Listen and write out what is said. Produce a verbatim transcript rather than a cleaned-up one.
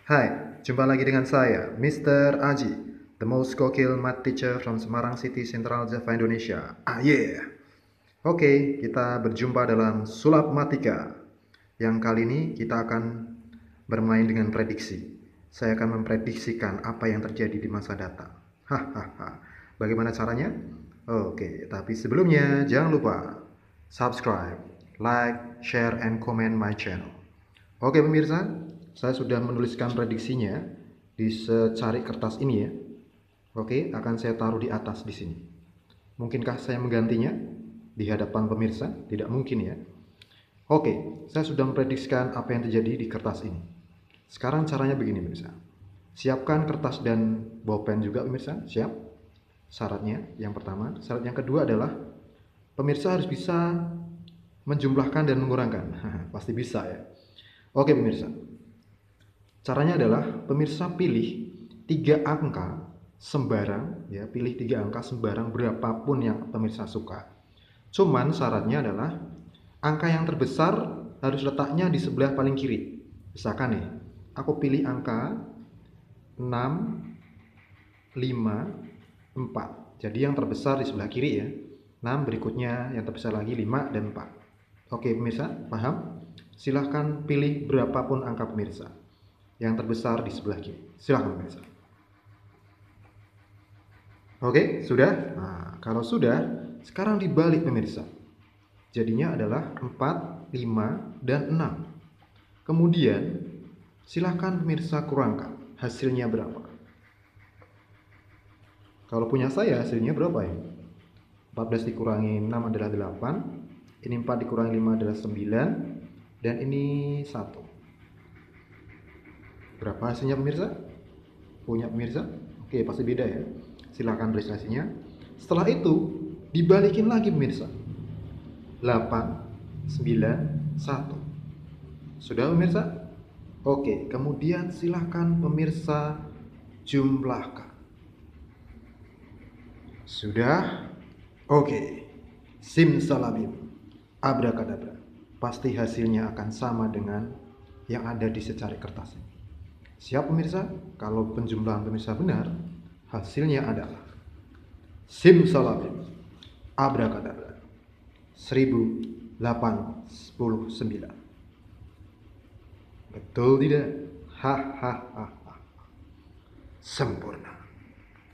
Hai, jumpa lagi dengan saya, mister Aji, the most gokil math teacher from Semarang City, Central Java, Indonesia. Ah yeah. Oke, kita berjumpa dalam sulap matika. Yang kali ini kita akan bermain dengan prediksi. Saya akan memprediksikan apa yang terjadi di masa datang. Hahaha. Bagaimana caranya? Oke, tapi sebelumnya jangan lupa subscribe, like, share, and comment my channel. Oke pemirsa, saya sudah menuliskan prediksinya di secari kertas ini ya. Oke, akan saya taruh di atas di sini. Mungkinkah saya menggantinya di hadapan pemirsa? Tidak mungkin ya. Oke, saya sudah memprediksikan apa yang terjadi di kertas ini. Sekarang caranya begini pemirsa. Siapkan kertas dan bolpen juga pemirsa, siap? Syaratnya yang pertama, syarat yang kedua adalah pemirsa harus bisa menjumlahkan dan mengurangkan. Pasti bisa ya. Oke pemirsa, caranya adalah pemirsa pilih tiga angka sembarang ya, pilih tiga angka sembarang berapapun yang pemirsa suka. Cuman syaratnya adalah angka yang terbesar harus letaknya di sebelah paling kiri. Misalkan nih, aku pilih angka enam, lima, empat. Jadi yang terbesar di sebelah kiri ya. enam, berikutnya yang terbesar lagi lima dan empat. Oke pemirsa, paham? Silahkan pilih berapapun angka pemirsa. Yang terbesar di sebelah kiri. Silahkan pemirsa. Oke, sudah? Nah, kalau sudah, sekarang dibalik pemirsa. Jadinya adalah empat, lima, dan enam. Kemudian, silahkan pemirsa kurangkan. Hasilnya berapa? Kalau punya saya, hasilnya berapa ya? empat belas dikurangi enam adalah delapan. Ini empat dikurangi lima adalah sembilan. Dan ini satu. Berapa hasilnya pemirsa? Punya pemirsa? Oke, pasti beda ya. Silahkan tulis hasilnya. Setelah itu, dibalikin lagi pemirsa. delapan, sembilan, satu. Sudah pemirsa? Oke, kemudian silahkan pemirsa jumlahkan. Sudah? Oke. Simsalabim. Abrakadabra. Pasti hasilnya akan sama dengan yang ada di secari kertas ini. Siap pemirsa? Kalau penjumlahan pemirsa benar, hasilnya adalah simsalabim, abrakadabra, seribu delapan puluh sembilan. Betul tidak? Hahaha. Sempurna.